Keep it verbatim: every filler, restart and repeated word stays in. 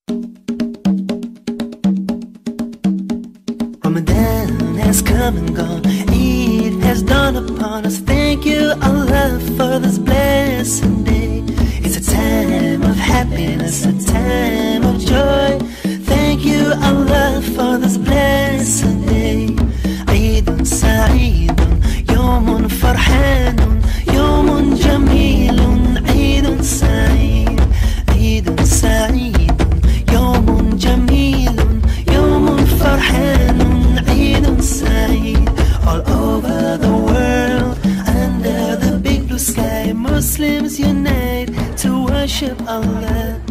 Ramadan has come and gone, Eid has dawned upon us. Thank you, Allah, for this blessed day. It's a time of happiness, a time of joy. Thank you, Allah, for this blessed day. Eidun Sa'idun, Yawmun Farhanun, Yawmun Jamilun. Eidun Sa'id, Eidun Sa'idun, Yawmun Jamilun, Yawmun Farhanun. Eidun Sa'id, all over the world, under the big blue sky, Muslims unite to worship Allah.